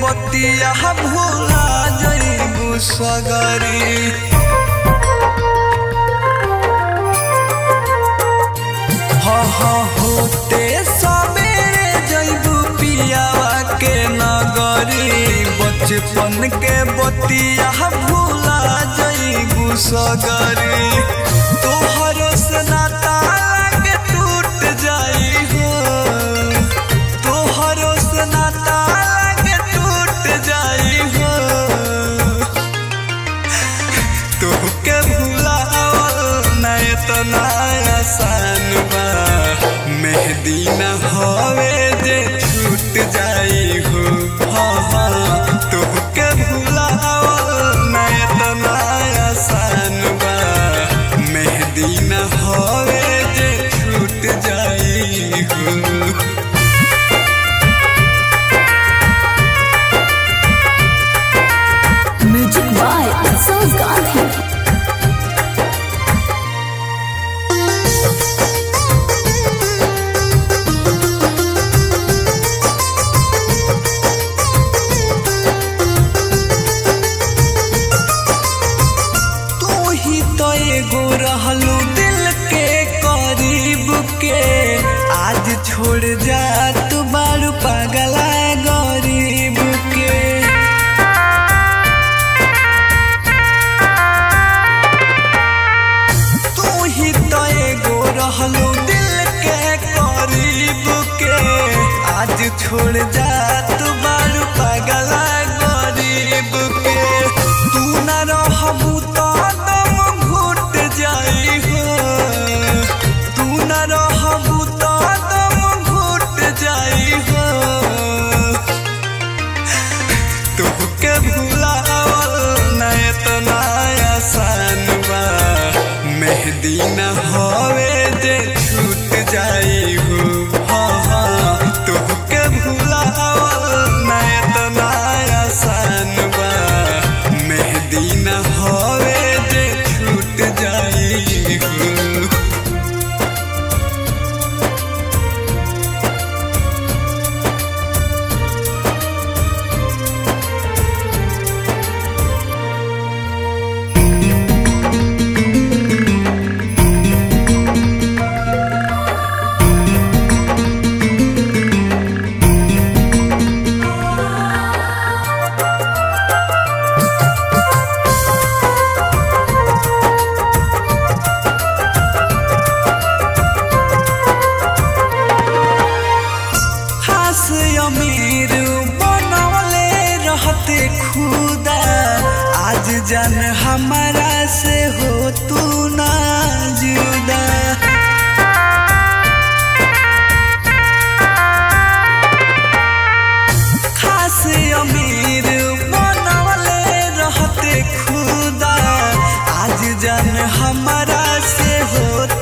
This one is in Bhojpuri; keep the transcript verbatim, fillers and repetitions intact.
बतिया भूला जइबू सगरी। हाँ हाँ होते सबेरे जइबू पियावा के नगरी, बचपन के बतिया भूला जइबू सगरी। तोहरो से नाता लागे टूट जाई हो, तोहरो से नाता लागे टूट जाई हो। तोहके भुलावल ना इतना आसान बा, मेहदी न होवे जे छूट जाई हो। हाँ हाँ तोहके भुलावल ना इतना आसान बा, मेहदी न होवे जे छूट जाई हो। म्यूजिक बाय अफसोस गांधी। तू ही तो एगो रहलू दिल के करीब के, आज छोड़ जा तू बारू पागला गरीब के। तू ही तो एगो रहलू दिल के करीब के, आज छोड़ जा तू बारू पागला गरीब के। तू न रहबू तो दम घुट जाई हो, तू न रहबू तो दम घुट जाई हो। तोहके भुलावल ना इतना आसान बा, मेहदी न होवे जे छूट जाई हो। हाँ हाँ तोहके भुलावल ना इतना आसान बा, मेहदी न होवे जे छूट जाई हो। खास अमीर बनवले रहते खुदा, आज जान हमारा से हो तू ना जुदा। खास अमीर बनवले रहते खुदा, आज जान हमारा से हो